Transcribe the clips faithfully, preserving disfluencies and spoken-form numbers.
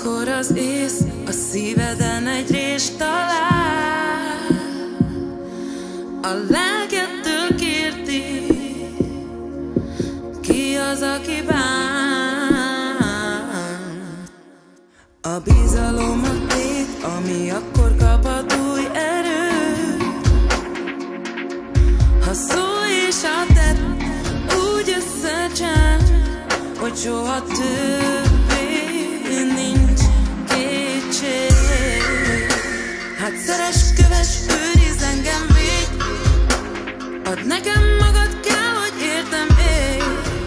Amikor az ész a szíveden egy rést talál, a lelkettől kérti, ki az, aki bánt. A bizalomat tét, ami akkor kaphat új erőt, ha szó és a tett úgy összecseng, hogy soha többé nincs kétség. Hát szeress, kövess, őrizd engem, védj, add nekem magad, kell, hogy értem ég.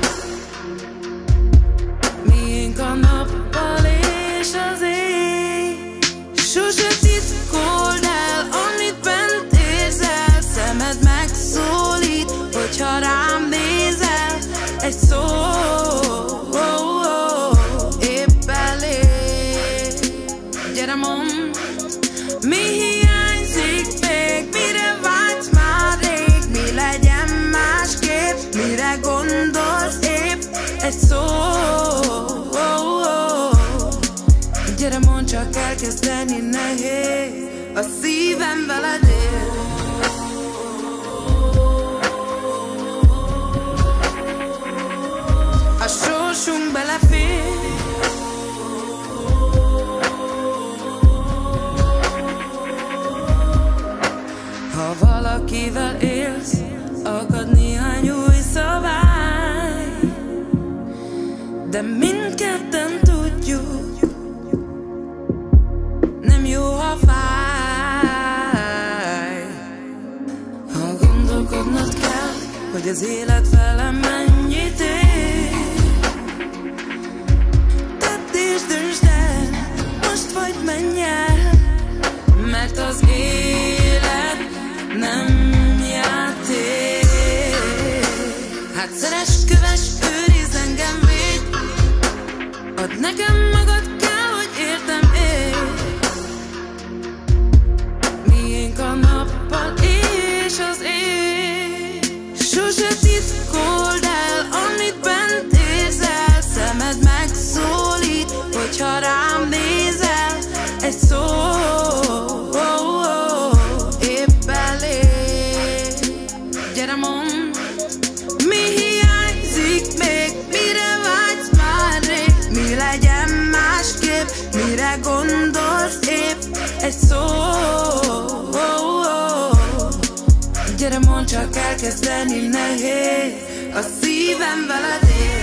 Miénk a nappal és az ég, sose titkold el, amit bent érzel. Szemed megszólít, hogyha rám nézel. Egy szó épp elég. Gyere, mondd, mi hiányzik még, mire vágysz már rég, mi legyen másképp, mire gondolsz épp. Egy szó. Gyere, mondd, csak elkezdeni nehéz, a szívem veled él. A sorsunk belefér. Ha valakivel élsz, akad néhány új szabály, de mindketten tudjuk, nem jó, ha fáj. Ha gondolkodnod kell, hogy az élet velem mennyit ér, tedd és döntsd el, most vagy menj el, mert az élet nem játék. Hát szeress, kövess, őrizd engem, védj, add nekem magad, kell, hogy értem ég. Miénk a nappal és az ég, sose titkold el, amit bent érzel. Szemed megszólít, hogyha rám nézel. Egy szó épp elég. Gyere, mondd, mi hiányzik még, mire vágysz már rég, mi legyen másképp, mire gondolsz épp. Egy szó. Gyere, mondd, csak elkezdeni nehéz, a szívem veled él.